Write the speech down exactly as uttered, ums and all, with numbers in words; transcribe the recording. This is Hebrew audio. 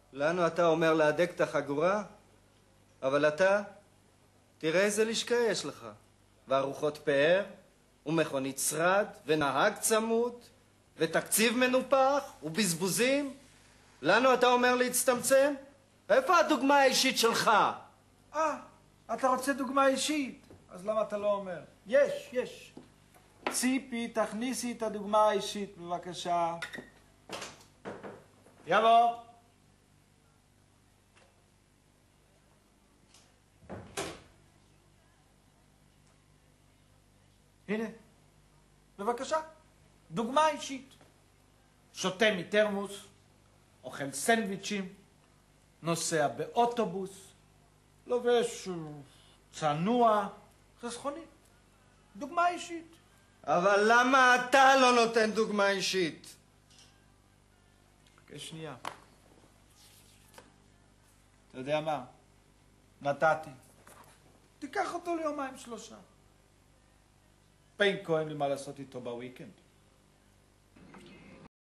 לנו אתה אומר להדק את החגורה, אבל אתה, תראה איזה לשכה יש לך. וארוחות פאר, ומכונית שרד, ונהג צמוד, ותקציב מנופח, ובזבוזים. לנו אתה אומר להצטמצם? איפה הדוגמה האישית שלך? אה, אתה רוצה דוגמה אישית? אז למה אתה לא אומר? יש, יש. ציפי, תכניסי את הדוגמה האישית, בבקשה. יבוא. הנה, בבקשה, דוגמה אישית. שותה מתרמוס, אוכל סנדוויצ'ים, נוסע באוטובוס, לובש צנוע, חסכוני. דוגמה אישית. אבל למה אתה לא נותן דוגמה אישית? כשנייה. אתה יודע מה? נתתי. תיקח אותו ליומיים שלושה. פיין כהן לי מה לעשות איתו בוויקנד.